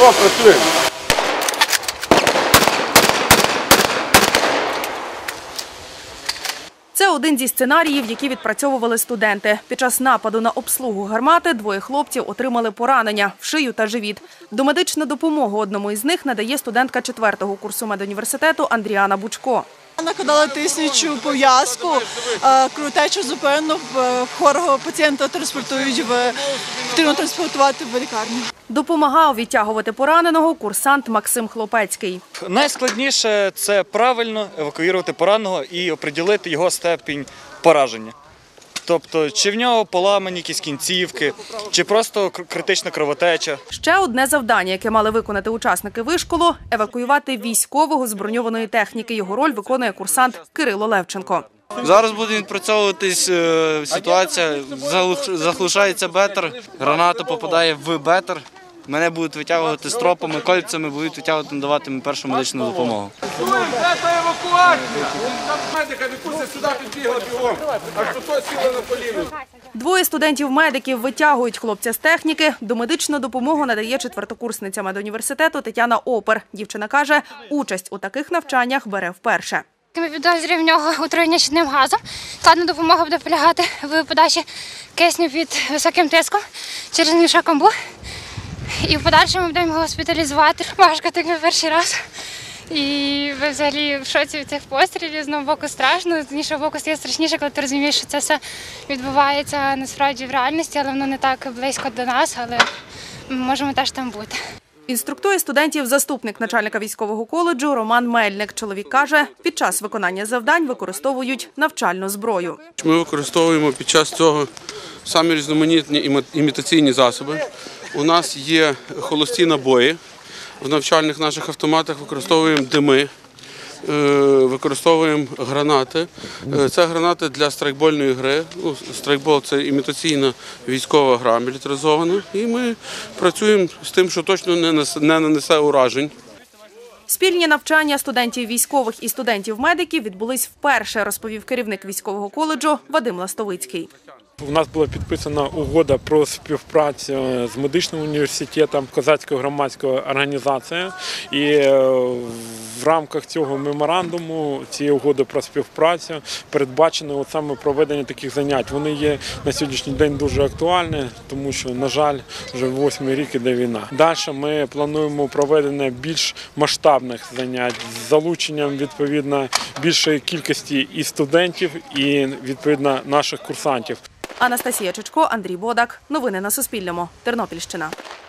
О, працюємо. Це один зі сценаріїв, які відпрацьовували студенти. Під час нападу на обслугу гармати двоє хлопців отримали поранення – в шию та живіт. Домедичну допомогу одному із них надає студентка 4-го курсу медуніверситету Андріана Бучко. Накладала тиснячу пов'язку, кровотечу зупинено, хворого пацієнта потрібно транспортувати в лікарню. Допомагав відтягувати пораненого курсант Максим Хлопецький. Найскладніше – це правильно евакуювати пораненого і оприділити його степінь пораження. Тобто, чи в нього поламані якісь кінцівки, чи просто критична кровотеча. Ще одне завдання, яке мали виконати учасники вишколу – евакуювати військового з броньованої техніки. Його роль виконує курсант Кирило Левченко. Зараз буде відпрацьовуватись ситуація, заглушається бетер, граната попадає в бетер, мене будуть витягувати стропами, кольцями, будуть витягувати, надавати першу медичну допомогу. Двоє студентів-медиків витягують хлопця з техніки. Домедичну допомогу надає 4-курсниця медуніверситету Тетяна Опер. Дівчина каже, участь у таких навчаннях бере вперше. Ми підозрюємо в нього отруєння щитним газом. Складна допомога буде полягати в подачі кисню під високим тиском через мішок амбу. І в подальшому будемо його госпіталізувати. Важко так на перший раз. І ви взагалі в шоці від цих пострілів, з одного боку страшно, з іншого боку стає страшніше, коли ти розумієш, що це все відбувається насправді в реальності, але воно не так близько до нас, але ми можемо теж там бути. Інструктує студентів заступник начальника військового коледжу Роман Мельник. Чоловік каже, під час виконання завдань використовують навчальну зброю. Ми використовуємо під час цього самі різноманітні імітаційні засоби. У нас є холості набої. В навчальних наших автоматах використовуємо дими, використовуємо гранати. Це гранати для страйкбольної гри. Страйкбол – це імітаційна військова гра мілітаризована. І ми працюємо з тим, що точно не нанесе уражень. Спільні навчання студентів військових і студентів-медиків відбулись вперше, розповів керівник військового коледжу Вадим Ластовицький. У нас була підписана угода про співпрацю з медичним університетом, козацькою громадською організацією. І в рамках цього меморандуму, цієї угоди про співпрацю, передбачено саме проведення таких занять. Вони є на сьогоднішній день дуже актуальні, тому що, на жаль, вже 8-й рік іде війна. Далі ми плануємо проведення більш масштабних занять з залученням, відповідно, більшої кількості і студентів, і, відповідно, наших курсантів. Анастасія Чичко, Андрій Бодак. Новини на Суспільному. Тернопільщина.